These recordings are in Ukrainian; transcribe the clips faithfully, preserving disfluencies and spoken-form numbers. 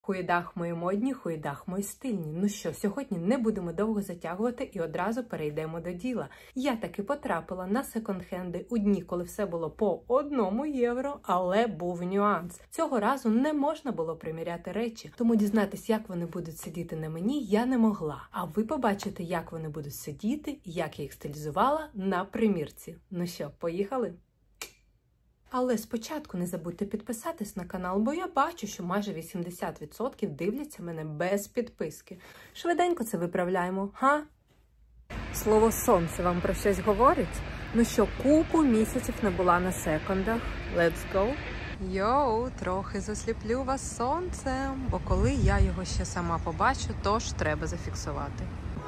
Хуєдах мої модні, хуєдах мої стильні. Ну що, сьогодні не будемо довго затягувати і одразу перейдемо до діла. Я таки потрапила на секонд-хенди у дні, коли все було по одному євро, але був нюанс. Цього разу не можна було приміряти речі, тому дізнатись, як вони будуть сидіти на мені, я не могла. А ви побачите, як вони будуть сидіти, як я їх стилізувала на примірці. Ну що, поїхали? Але спочатку не забудьте підписатись на канал, бо я бачу, що майже вісімдесят відсотків дивляться мене без підписки. Швиденько це виправляємо, га? Слово «сонце» вам про щось говорить? Ну що, купу місяців не була на секондах. Let's go! Йоу, трохи засліплю вас сонцем, бо коли я його ще сама побачу, тож треба зафіксувати.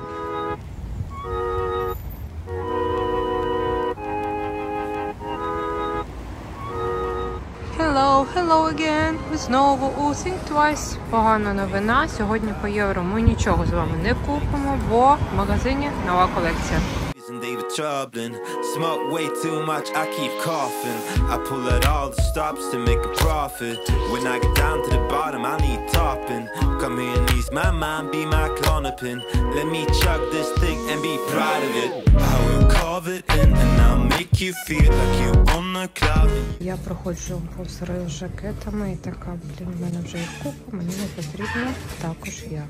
Hello, hello again! Ви знову у Think Twice. Погана новина. Сьогодні по євро ми нічого з вами не купимо, бо в магазині нова колекція. They were troubling, smoke way too much, I keep coughing. I pull out all the stops to make a profit. When I get down to the bottom, I need topping. Come here and ease my mind, be my clonopin. Let me chug this thing and be proud of it. I will carve it in and I'll make you feel like you on the cloud. Я проходжу посеред жакетами і така, блін, в мене вже їх купа, мені не потрібно також я.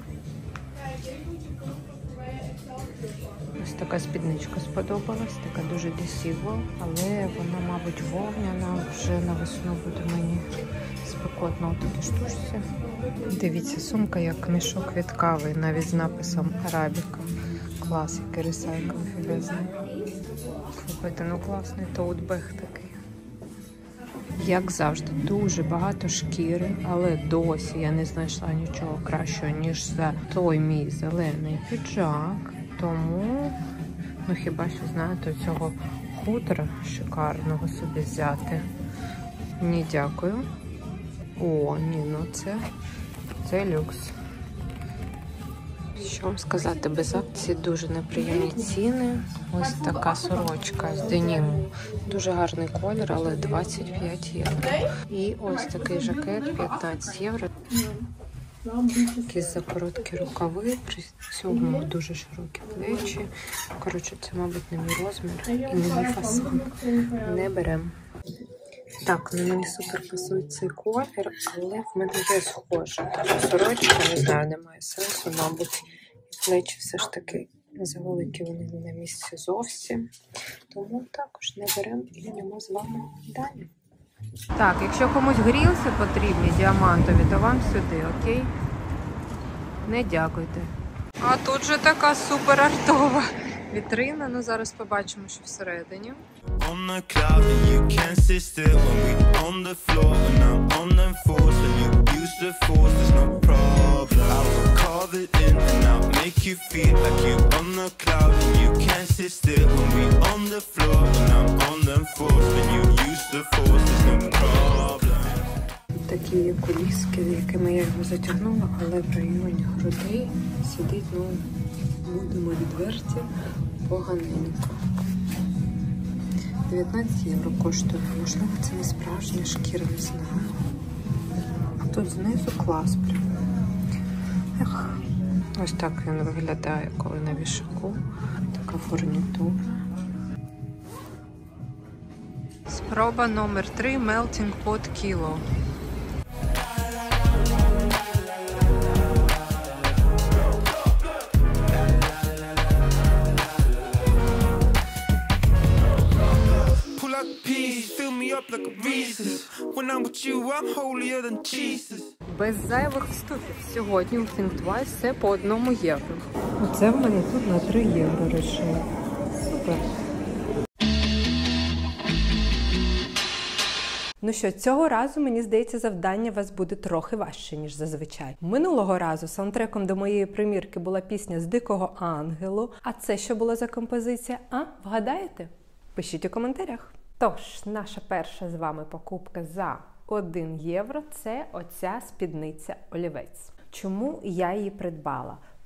Ось така спідничка сподобалась, така дуже десіво, але вона, мабуть, вовняна, вже на весну буде мені спекотно у такій штучці. Дивіться, сумка як мішок від кави, навіть з написом «Арабіка». Клас, який ресайкл філезний. Слухайте, ну класний тоутбег такий. Як завжди, дуже багато шкіри, але досі я не знайшла нічого кращого, ніж за той мій зелений піджак. Тому, ну хіба що, знаєте, цього хутора шикарного собі взяти. Ні, дякую. О, ні, ну це, це люкс. Що вам сказати, без акції дуже неприємні ціни. Ось така сорочка з деніму. Дуже гарний колір, але двадцять п'ять євро. І ось такий жакет п'ятнадцять євро. Якісь закороткі рукави, при цьому дуже широкі плечі. Коротше, це, мабуть, не мій розмір і не мій фасон. Не беремо. Так, на мені супер пасує цей колір, але в мене є схоже. Тобто сорочка, не знаю, немає сенсу, мабуть. Плечі все ж таки завеликі, вони не на місці зовсім. Тому також не беремо і йдемо з вами далі. Так, якщо комусь грілси потрібні діамантові, то вам сюди, окей? Не дякуйте. А тут же така супер артова вітрина. Ну, зараз побачимо, що всередині. Такі коліски, якими я його затягнула, але в районі грудей сидить, ну, будемо відверті, поганенько. дев'ятнадцять євро коштує. Можливо, це не справжня шкіра, не знаю. А тут знизу клас прям. Ех. Ось так він виглядає, коли на вішаку. Така фурнітура. Спроба номер три. Melting Pot Kilo. Без зайвих вступів. Сьогодні у Think Twice все по одному євро. Оце в мене тут на три євро речей. Супер. Ну що, цього разу, мені здається, завдання у вас буде трохи важче, ніж зазвичай. Минулого разу саундтреком до моєї примірки була пісня з Дикого Ангелу. А це що було за композиція? А, вгадаєте? Пишіть у коментарях. Тож, наша перша з вами покупка за один євро – це оця спідниця олівець. Чому я її придбала?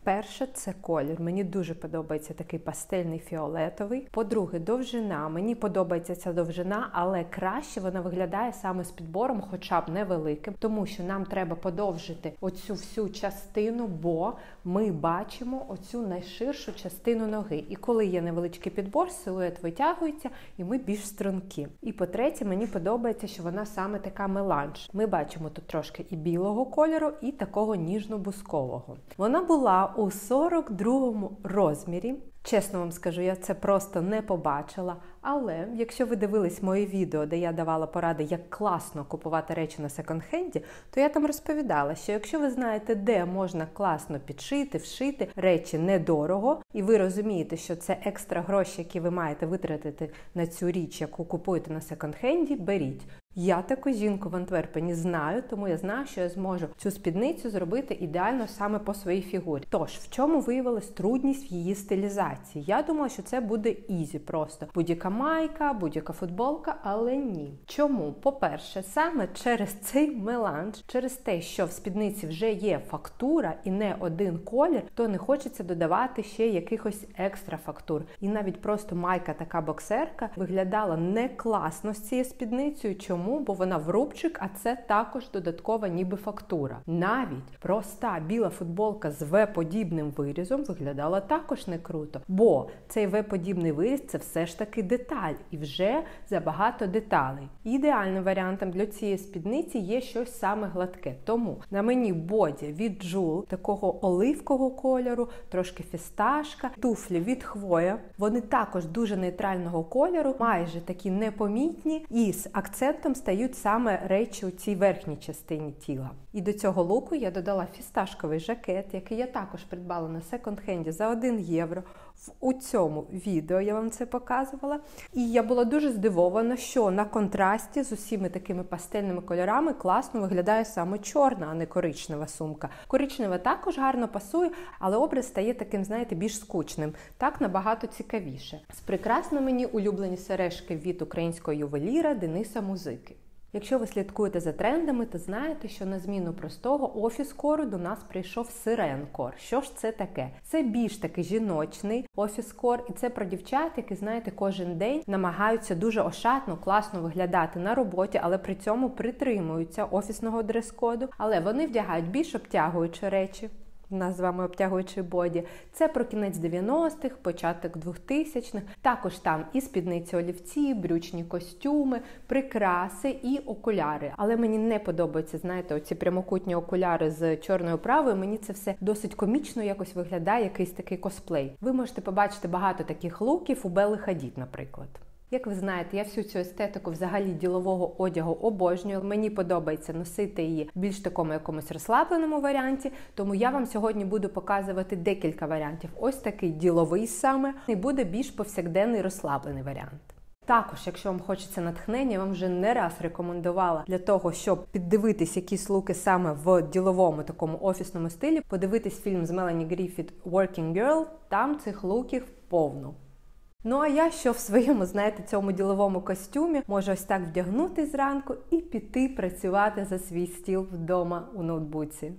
Перше, це колір. Мені дуже подобається такий пастельний фіолетовий. По-друге, довжина. Мені подобається ця довжина, але краще вона виглядає саме з підбором, хоча б невеликим, тому що нам треба подовжити оцю всю частину, бо ми бачимо оцю найширшу частину ноги. І коли є невеличкий підбор, силует витягується і ми більш стрункі. І по-третє, мені подобається, що вона саме така меланж. Ми бачимо тут трошки і білого кольору, і такого ніжно-бускового. Вона була у сорок другому розмірі. Чесно вам скажу, я це просто не побачила, але якщо ви дивились моє відео, де я давала поради, як класно купувати речі на секонд-хенді, то я там розповідала, що якщо ви знаєте, де можна класно підшити, вшити речі недорого, і ви розумієте, що це екстра гроші, які ви маєте витратити на цю річ, яку купуєте на секонд-хенді, беріть. Я таку жінку в Антверпені знаю, тому я знаю, що я зможу цю спідницю зробити ідеально саме по своїй фігурі. Тож, в чому виявилась трудність в її стилізації? Я думала, що це буде ізі просто. Будь-яка майка, будь-яка футболка, але ні. Чому? По-перше, саме через цей меланж, через те, що в спідниці вже є фактура і не один колір, то не хочеться додавати ще якихось екстра фактур. І навіть просто майка, така боксерка, виглядала не класно з цією спідницею. Чому? Бо вона в рубчик, а це також додаткова ніби фактура. Навіть проста біла футболка з В-подібним вирізом виглядала також не круто. Бо цей В-подібний виріз – це все ж таки деталь. І вже забагато деталей. Ідеальним варіантом для цієї спідниці є щось саме гладке. Тому на мені боді від Джул, такого оливкового кольору, трошки фісташка, туфлі від Хвоя. Вони також дуже нейтрального кольору, майже такі непомітні і з акцентом стають саме речі у цій верхній частині тіла. І до цього луку я додала фісташковий жакет, який я також придбала на секонд-хенді за один євро. У цьому відео я вам це показувала. І я була дуже здивована, що на контрасті з усіми такими пастельними кольорами класно виглядає саме чорна, а не коричнева сумка. Коричнева також гарно пасує, але образ стає таким, знаєте, більш скучним. Так набагато цікавіше. З прикрас на мені улюблені сережки від українського ювеліра Дениса Музики. Якщо ви слідкуєте за трендами, то знаєте, що на зміну простого офіс-кору до нас прийшов сирен-кор. Що ж це таке? Це більш такий жіночний офіс-кор, і це про дівчат, які, знаєте, кожен день намагаються дуже ошатно, класно виглядати на роботі, але при цьому притримуються офісного дрес-коду, але вони вдягають більш обтягуючі речі. У нас з вами обтягуючий боді. Це про кінець дев'яностих, початок двохтисячних. Також там і спідниці олівці, брючні костюми, прикраси і окуляри. Але мені не подобаються, знаєте, оці прямокутні окуляри з чорною оправою. Мені це все досить комічно якось виглядає, якийсь такий косплей. Ви можете побачити багато таких луків у Белли Хадід, наприклад. Як ви знаєте, я всю цю естетику взагалі ділового одягу обожнюю. Мені подобається носити її в більш такому якомусь розслабленому варіанті, тому я вам сьогодні буду показувати декілька варіантів. Ось такий діловий саме, і буде більш повсякденний розслаблений варіант. Також, якщо вам хочеться натхнення, я вам вже не раз рекомендувала для того, щоб піддивитись якісь луки саме в діловому такому офісному стилі, подивитись фільм з Мелані Гріфіт «Working Girl», там цих луків повно. Ну а я, що в своєму, знаєте, цьому діловому костюмі, можу ось так вдягнутись зранку і піти працювати за свій стіл вдома у ноутбуці.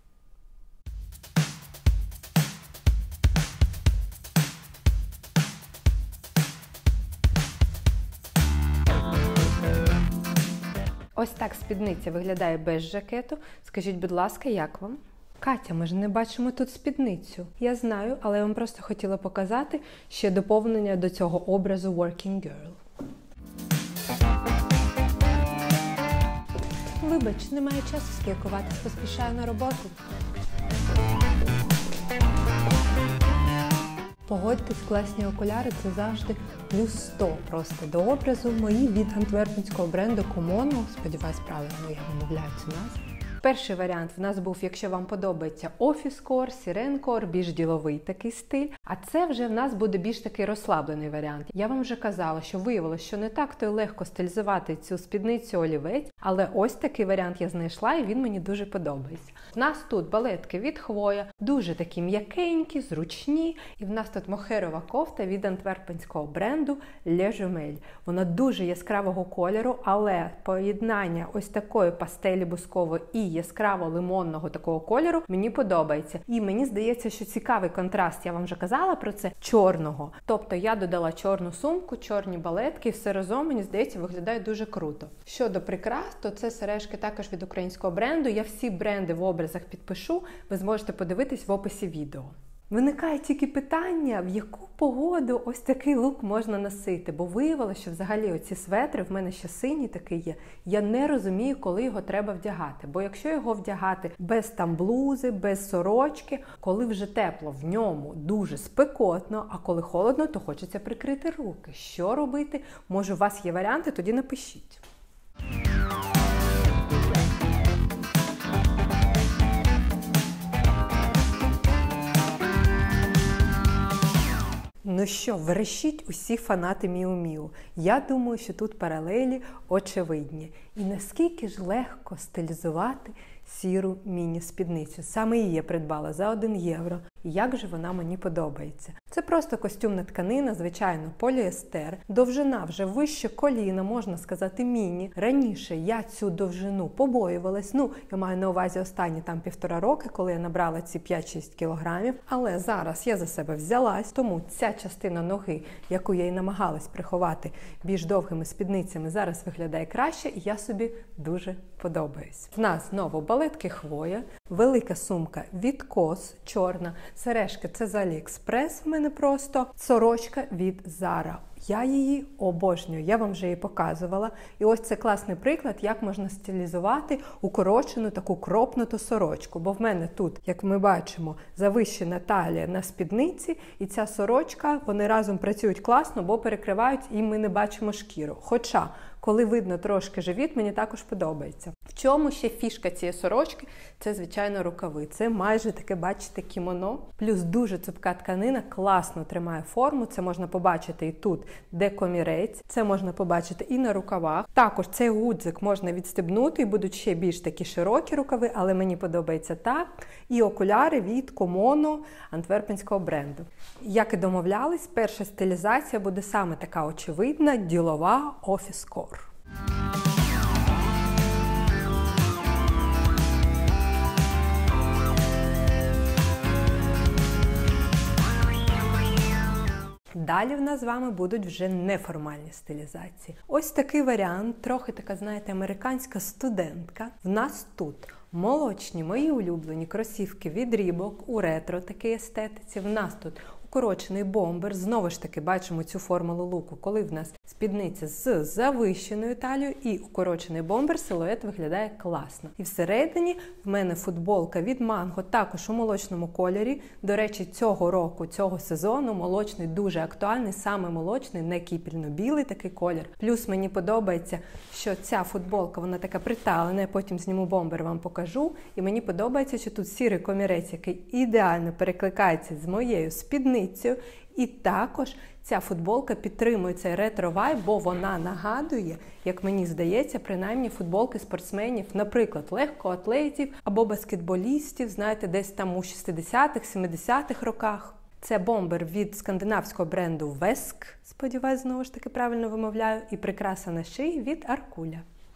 Ось так спідниця виглядає без жакету. Скажіть, будь ласка, як вам? Катя, ми ж не бачимо тут спідницю. Я знаю, але я вам просто хотіла показати ще доповнення до цього образу Working Girl. Вибач, немає часу спілкуватись, поспішаю на роботу. Погодьтесь, класні окуляри – це завжди плюс сто просто до образу. Мої від антверпенського бренду Кумоно. Сподіваюсь, правильно я вимовляю цю назву. Перший варіант в нас був, якщо вам подобається офіс-кор, сирен-кор, більш діловий такий стиль. А це вже в нас буде більш такий розслаблений варіант. Я вам вже казала, що виявилося, що не так-то й легко стилізувати цю спідницю олівець, але ось такий варіант я знайшла і він мені дуже подобається. У нас тут балетки від Хвоя, дуже такі м'якенькі, зручні. І в нас тут мохерова кофта від антверпенського бренду Le Jumel. Вона дуже яскравого кольору, але поєднання ось такої пастелі бускової і яскраво лимонного такого кольору, мені подобається. І мені здається, що цікавий контраст, я вам вже казала про це, чорного. Тобто я додала чорну сумку, чорні балетки, і все разом, мені здається, виглядає дуже круто. Щодо прикрас, то це сережки також від українського бренду. Я всі бренди в образах підпишу, ви зможете подивитись в описі відео. Виникає тільки питання, в яку погоду ось такий лук можна носити, бо виявилося, що взагалі оці светри, в мене ще синій такий є, я не розумію, коли його треба вдягати, бо якщо його вдягати без там блузи, без сорочки, коли вже тепло, в ньому дуже спекотно, а коли холодно, то хочеться прикрити руки. Що робити? Може, у вас є варіанти, тоді напишіть. Ну що, верещіть усі фанати Міу-Міу. Я думаю, що тут паралелі очевидні. І наскільки ж легко стилізувати сіру міні-спідницю. Саме її я придбала за один євро. І як же вона мені подобається. Це просто костюмна тканина, звичайно, поліестер. Довжина вже вище коліна, можна сказати, міні. Раніше я цю довжину побоювалась. Ну, я маю на увазі останні там півтора роки, коли я набрала ці п'ять-шість кілограмів. Але зараз я за себе взялась, тому ця частина ноги, яку я і намагалась приховати більш довгими спідницями, зараз виглядає краще, і я собі дуже подобаюсь. В нас знову балетки хвоя, велика сумка від Кос, чорна, сережки це з Аліекспрес в мене просто, сорочка від Zara. Я її обожнюю, я вам вже її показувала. І ось це класний приклад, як можна стилізувати укорочену таку кропнуту сорочку. Бо в мене тут, як ми бачимо, завищена талія на спідниці, і ця сорочка, вони разом працюють класно, бо перекривають, і ми не бачимо шкіру. Хоча, коли видно трошки живіт, мені також подобається. В чому ще фішка цієї сорочки? Це, звичайно, рукави. Це майже таке, бачите, кімоно. Плюс дуже цупка тканина, класно тримає форму. Це можна побачити і тут, де комірець. Це можна побачити і на рукавах. Також цей гудзик можна відстебнути, і будуть ще більш такі широкі рукави, але мені подобається так. І окуляри від Комоно, антверпенського бренду. Як і домовлялись, перша стилізація буде саме така очевидна, ділова, офіс-кор. Далі в нас з вами будуть вже неформальні стилізації. Ось такий варіант, трохи така, знаєте, американська студентка. В нас тут молочні, мої улюблені кросівки від Reebok у ретро такій естетиці. В нас тут укорочений бомбер. Знову ж таки бачимо цю формулу луку, коли в нас спідниця з завищеною талією і укорочений бомбер, силует виглядає класно. І всередині в мене футболка від Mango, також у молочному кольорі. До речі, цього року, цього сезону молочний дуже актуальний, саме молочний, не кіпельно-білий такий колір. Плюс мені подобається, що ця футболка, вона така приталена, я потім зніму бомбер, вам покажу. І мені подобається, що тут сірий комірець, який ідеально перекликається з моєю спідницею. І також ця футболка підтримує цей ретро-вайб, бо вона нагадує, як мені здається, принаймні футболки спортсменів, наприклад, легкоатлетів або баскетболістів, знаєте, десь там у шістдесятих, сімдесятих роках. Це бомбер від скандинавського бренду Веск, сподіваюсь, знову ж таки правильно вимовляю, і прикраса на шиї від Аркуля.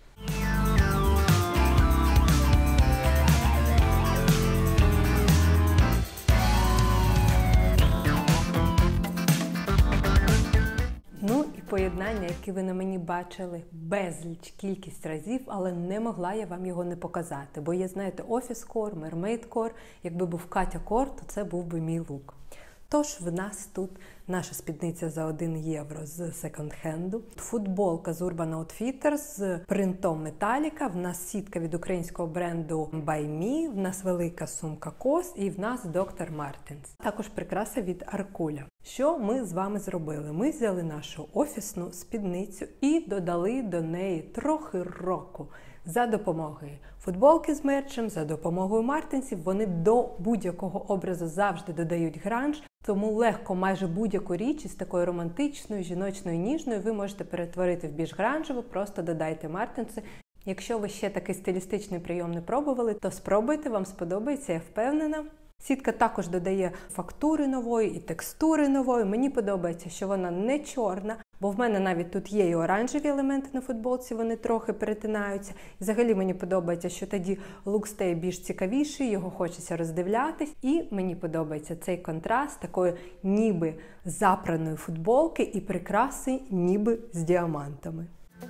Ну і поєднання, яке ви на мені бачили безліч кількість разів, але не могла я вам його не показати. Бо є, знаєте, офіс-кор, мермейд-кор. Якби був Катя-кор, то це був би мій лук. Тож в нас тут наша спідниця за один євро з секонд-хенду, футболка з Urban Outfitters з принтом металіка, в нас сітка від українського бренду By Me, в нас велика сумка Кос і в нас доктор Мартенс. Також прикраса від Аркуля. Що ми з вами зробили? Ми взяли нашу офісну спідницю і додали до неї трохи року. За допомогою футболки з мерчем, за допомогою мартинсів, вони до будь-якого образу завжди додають гранж, тому легко майже будь-яку річ із такою романтичною, жіночною, ніжною ви можете перетворити в більш гранжеву, просто додайте мартинси. Якщо ви ще такий стилістичний прийом не пробували, то спробуйте, вам сподобається, я впевнена. Сітка також додає фактури нової і текстури нової. Мені подобається, що вона не чорна, Бо в мене навіть тут є і оранжеві елементи на футболці, вони трохи перетинаються. І взагалі мені подобається, що тоді лук стає більш цікавіший, його хочеться роздивлятись. І мені подобається цей контраст такої ніби запраної футболки і прикраси ніби з діамантами.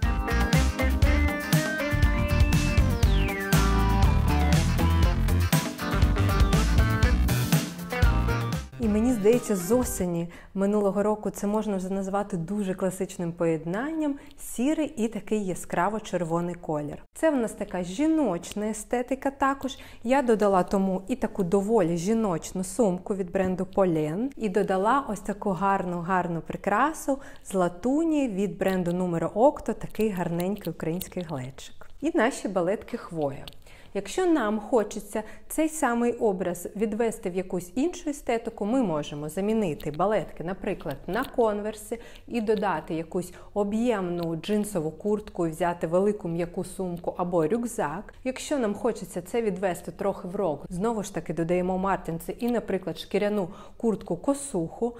І мені здається, з осені минулого року це можна вже назвати дуже класичним поєднанням сірий і такий яскраво-червоний колір. Це в нас така жіночна естетика також. Я додала тому і таку доволі жіночну сумку від бренду Polène. І додала ось таку гарну-гарну прикрасу з латуні від бренду Numero Octo, такий гарненький український глечик. І наші балетки Хвоя. Якщо нам хочеться цей самий образ відвести в якусь іншу естетику, ми можемо замінити балетки, наприклад, на конверси і додати якусь об'ємну джинсову куртку, і взяти велику м'яку сумку або рюкзак. Якщо нам хочеться це відвести трохи в рок, знову ж таки додаємо мартинси і, наприклад, шкіряну куртку-косуху.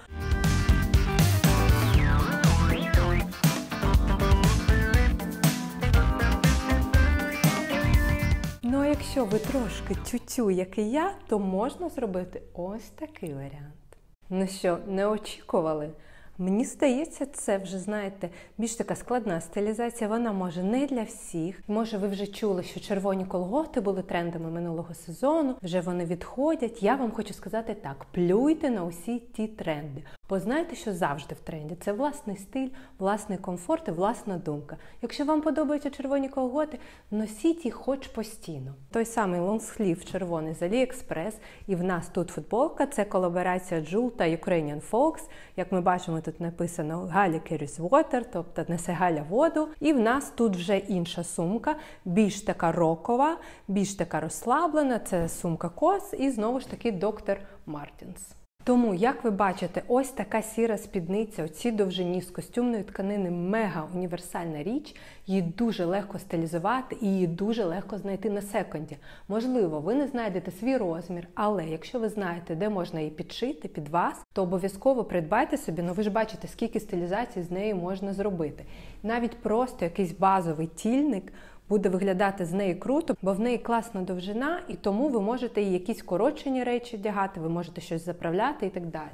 Ну а якщо ви трошки тютю, як і я, то можна зробити ось такий варіант. Ну що, не очікували? Мені здається, це вже, знаєте, більш така складна стилізація, вона може не для всіх. Може ви вже чули, що червоні колготи були трендами минулого сезону, вже вони відходять. Я вам хочу сказати так, плюйте на усі ті тренди. Бо знаєте, що завжди в тренді? Це власний стиль, власний комфорт і власна думка. Якщо вам подобаються червоні колготи, носіть їх хоч постійно. Той самий лонгслів червоний з AliExpress, і в нас тут футболка, це колаборація Джул та Ukrainian Folks. Як ми бачимо, тут написано «Галя carries water», тобто несе Галя воду. І в нас тут вже інша сумка, більш така рокова, більш така розслаблена, це сумка Кос і знову ж таки доктор Мартінс. Тому, як ви бачите, ось така сіра спідниця, оці довжині з костюмної тканини, мега універсальна річ, її дуже легко стилізувати і її дуже легко знайти на секонді. Можливо, ви не знайдете свій розмір, але якщо ви знаєте, де можна її підшити під вас, то обов'язково придбайте собі, ну ви ж бачите, скільки стилізацій з нею можна зробити. Навіть просто якийсь базовий тільник буде виглядати з неї круто, бо в неї класна довжина, і тому ви можете їй якісь коротшені речі вдягати, ви можете щось заправляти і так далі.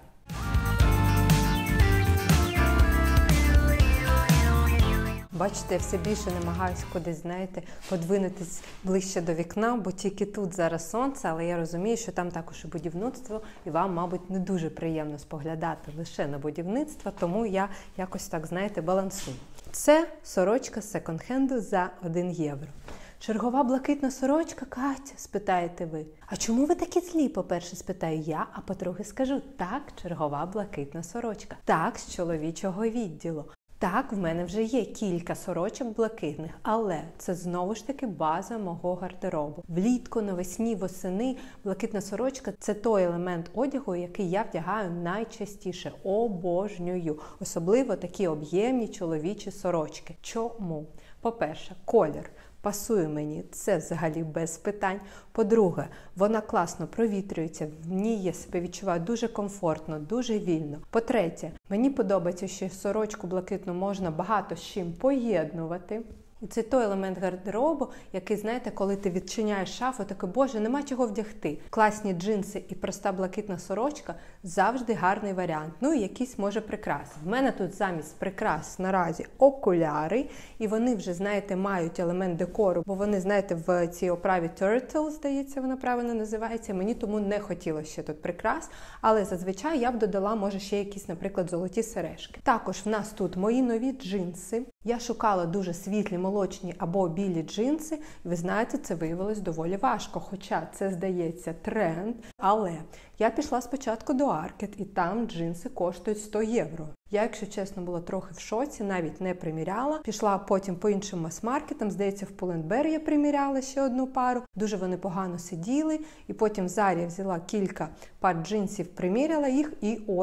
Бачите, я все більше намагаюся кудись, знаєте, подвинутись ближче до вікна, бо тільки тут зараз сонце, але я розумію, що там також і будівництво, і вам, мабуть, не дуже приємно споглядати лише на будівництво, тому я якось так, знаєте, балансую. Це сорочка з секонд-хенду за один євро. Чергова блакитна сорочка, Катя, спитаєте ви. А чому ви такі злі? По-перше, спитаю я, а по-друге скажу, так, чергова блакитна сорочка. Так, з чоловічого відділу. Так, в мене вже є кілька сорочок блакитних, але це знову ж таки база мого гардеробу. Влітку, навесні, восени блакитна сорочка – це той елемент одягу, який я вдягаю найчастіше. Обожнюю. Особливо такі об'ємні чоловічі сорочки. Чому? По-перше, колір. Пасує мені, це взагалі без питань. По-друге, вона класно провітрюється, в ній я себе відчуваю дуже комфортно, дуже вільно. По-третє, мені подобається, що сорочку блакитну можна багато з чим поєднувати. І це той елемент гардеробу, який, знаєте, коли ти відчиняєш шафу, такий, боже, нема чого вдягти. Класні джинси і проста блакитна сорочка завжди гарний варіант. Ну і якісь, може, прикраси. В мене тут замість прикрас наразі окуляри, і вони вже, знаєте, мають елемент декору, бо вони, знаєте, в цій оправі Turtle, здається, вона правильно називається. Мені тому не хотілося ще тут прикрас, але зазвичай я б додала, може, ще якісь, наприклад, золоті сережки. Також в нас тут мої нові джинси. Я шукала дуже світлі, молочні або білі джинси. Ви знаєте, це виявилось доволі важко, хоча це, здається, тренд. Але я пішла спочатку до Arket, і там джинси коштують сто євро. Я, якщо чесно, була трохи в шоці, навіть не приміряла. Пішла потім по іншим мас-маркетам, здається, в Pull&Bear я приміряла ще одну пару. Дуже вони погано сиділи. І потім в Зарі взяла кілька пар джинсів, приміряла їх, і ось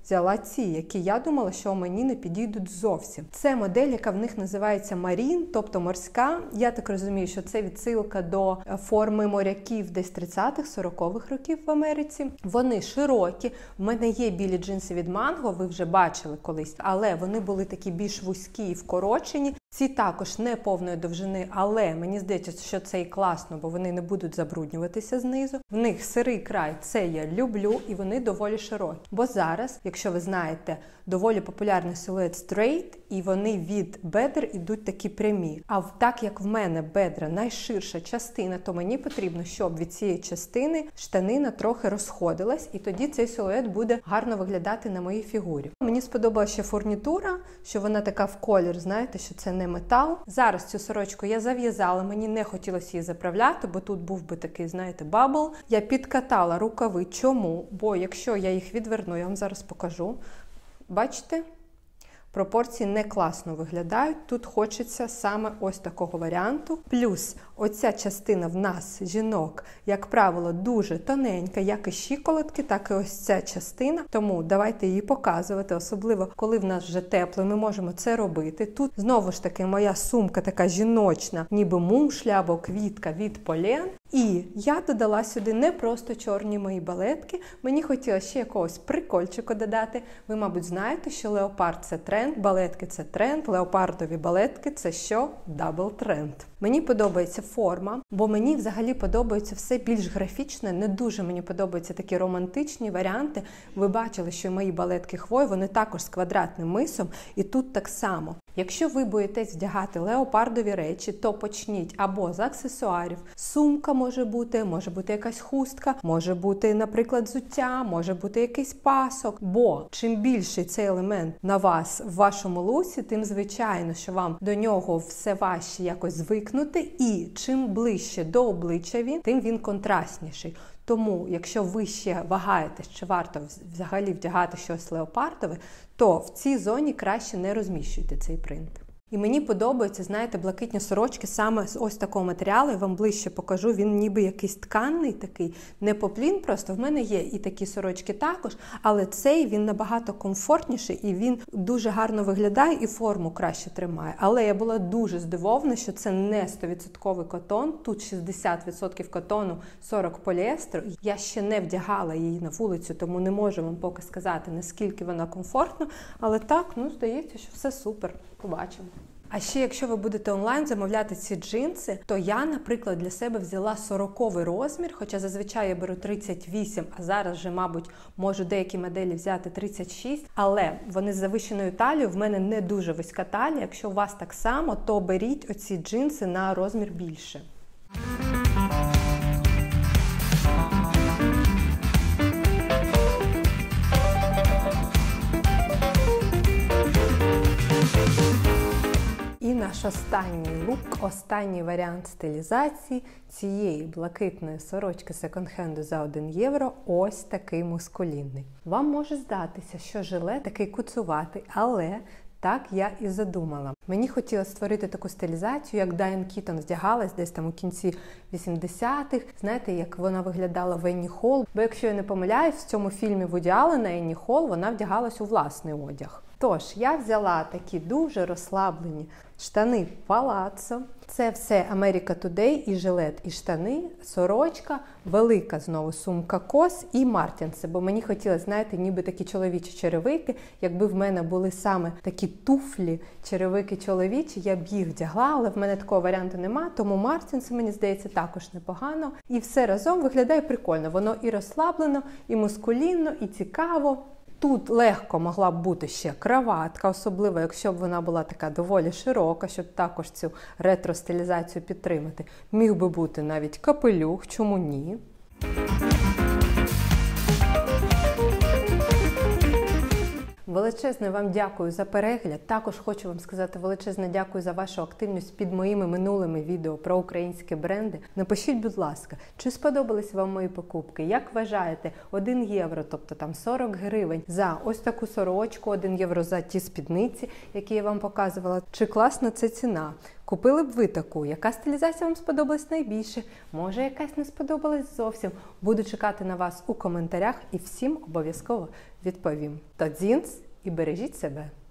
взяла ці, які я думала, що мені не підійдуть зовсім. Це модель, яка в них називається Marine, тобто морська. Я так розумію, що це відсилка до форми моряків десь тридцятих-сорокових років в Америці. Вони широкі. В мене є білі джинси від Mango, ви вже бачили колись, але вони були такі більш вузькі і вкорочені. Ці також не повної довжини, але мені здається, що це і класно, бо вони не будуть забруднюватися знизу. В них сирий край, це я люблю, і вони доволі широкі. Бо зараз, якщо ви знаєте, доволі популярний силует стрейт, і вони від бедер ідуть такі прямі. А так як в мене бедра найширша частина, то мені потрібно, щоб від цієї частини штанина трохи розходилась, і тоді цей силует буде гарно виглядати на моїй фігурі. Мені сподобалася ще фурнітура, що вона така в колір, знаєте, що це не метал. Зараз цю сорочку я зав'язала, мені не хотілося її заправляти, бо тут був би такий, знаєте, бабл. Я підкатала рукави. Чому? Бо якщо я їх відверну, я вам зараз покажу. Бачите? Пропорції не класно виглядають. Тут хочеться саме ось такого варіанту. Плюс оця частина в нас, жінок, як правило, дуже тоненька, як і щиколотки, так і ось ця частина. Тому давайте її показувати, особливо коли в нас вже тепло, ми можемо це робити. Тут знову ж таки моя сумка така жіночна, ніби мушля або квітка від Полен. І я додала сюди не просто чорні мої балетки, мені хотілося ще якогось прикольчику додати. Ви, мабуть, знаєте, що леопард – це тренд, балетки – це тренд, леопардові балетки – це що? Дабл тренд. Мені подобається форма, бо мені взагалі подобається все більш графічне, не дуже мені подобаються такі романтичні варіанти. Ви бачили, що мої балетки хвої, вони також з квадратним мисом, і тут так само. Якщо ви боїтесь вдягати леопардові речі, то почніть або з аксесуарів. Сумка може бути, може бути якась хустка, може бути, наприклад, взуття, може бути якийсь пасок. Бо чим більший цей елемент на вас в вашому лусі, тим, звичайно, що вам до нього все важче якось звикнути. І чим ближче до обличчя він, тим він контрастніший. Тому, якщо ви ще вагаєтесь, чи варто взагалі вдягати щось леопардове, то в цій зоні краще не розміщуйте цей принт. І мені подобаються, знаєте, блакитні сорочки саме з ось такого матеріалу. Я вам ближче покажу, він ніби якийсь тканний такий, не поплін просто. В мене є і такі сорочки також, але цей він набагато комфортніший і він дуже гарно виглядає і форму краще тримає. Але я була дуже здивована, що це не сто відсотків котон, тут шістдесят відсотків котону, сорок відсотків поліестеру. Я ще не вдягала її на вулицю, тому не можу вам поки сказати, наскільки вона комфортна, але так, ну, здається, що все супер. Побачимо. А ще, якщо ви будете онлайн замовляти ці джинси, то я, наприклад, для себе взяла сороковий розмір, хоча зазвичай я беру тридцять вісім, а зараз вже, мабуть, можу деякі моделі взяти тридцять шість, але вони з завищеною талією, в мене не дуже вузька талія. Якщо у вас так само, то беріть оці джинси на розмір більше. І наш останній лук, останній варіант стилізації цієї блакитної сорочки секонд-хенду за один євро, ось такий мускулінний. Вам може здатися, що жилет такий куцуватий, але так я і задумала. Мені хотілося створити таку стилізацію, як Дайан Кітон вдягалась десь там у кінці вісімдесятих. Знаєте, як вона виглядала в Енні Холл. Бо якщо я не помиляюсь, в цьому фільмі Вуді Аллена Енні Холл вона вдягалась у власний одяг. Тож, я взяла такі дуже розслаблені штани палаццо. Це все America Today, і жилет, і штани, сорочка, велика знову сумка Кос і Мартінси. Бо мені хотілося, знаєте, ніби такі чоловічі черевики. Якби в мене були саме такі туфлі, черевики чоловічі, я б їх вдягла, але в мене такого варіанту нема, тому Мартінси, мені здається, також непогано. І все разом виглядає прикольно. Воно і розслаблено, і мускулінно, і цікаво. Тут легко могла б бути ще краватка, особливо якщо б вона була така доволі широка, щоб також цю ретро-стилізацію підтримати. Міг би бути навіть капелюх, чому ні? Величезне вам дякую за перегляд. Також хочу вам сказати величезне дякую за вашу активність під моїми минулими відео про українські бренди. Напишіть, будь ласка, чи сподобались вам мої покупки? Як вважаєте, один євро, тобто там сорок гривень за ось таку сорочку, один євро за ті спідниці, які я вам показувала? Чи класна це ціна? Купили б ви таку? Яка стилізація вам сподобалась найбільше? Може, якась не сподобалась зовсім? Буду чекати на вас у коментарях і всім обов'язково Відповім: то дзінс і бережіть себе.